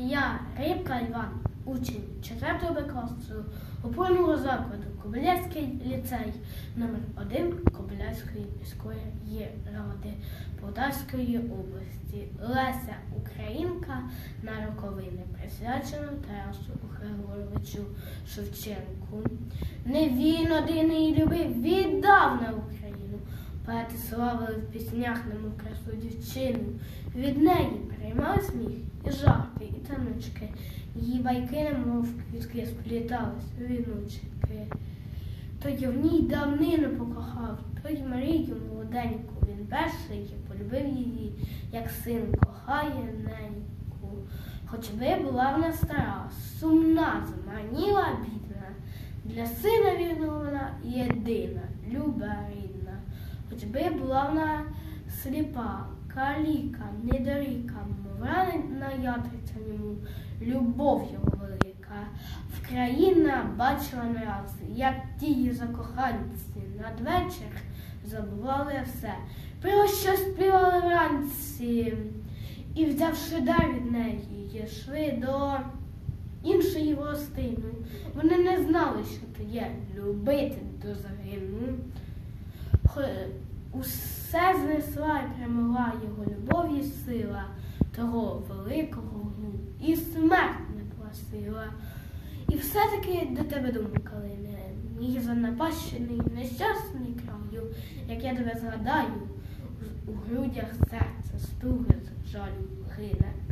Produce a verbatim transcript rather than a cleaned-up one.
Я, Рибка Іван, учень четвертого Б класу опорного закладу Кобиляцький ліцей номер один Кобиляцької міської ради Полтавської області. Леся Українка на роковини, присвячено Тарасу Григоровичу Шевченку. Не він один її любив, віддав на Україну. Поети славили в піснях немов красу дівчину. Від неї приймали сміх і жарти, і таночки. Її байки, немов квітки, сплітались у віночки. То й в ній давнину покохав, то й Марію молоденьку. Він перший полюбив її, як син кохає неньку. Хоч би була вона стара, сумна, змарніла, бідна, для сина вірного вона єдина, люба рідна. Хоч би була вона сліпа, каліка, недоріка, мов ранена ятриця йому, любов його велика. Вкраїна бачила не раз, як ті закоханці надвечір забували все, про що співали вранці. І, взявши дар від неї, йшли до іншої гостини. Вони не знали, що то є любити до загину. Усе знесла і перемогла його любов і сила, того великого вогню, і смерть не просила. І все-таки до тебе думка лине, мій занапащений, нещасний краю, як я тебе згадаю, у грудях серце стугне, жалю гине.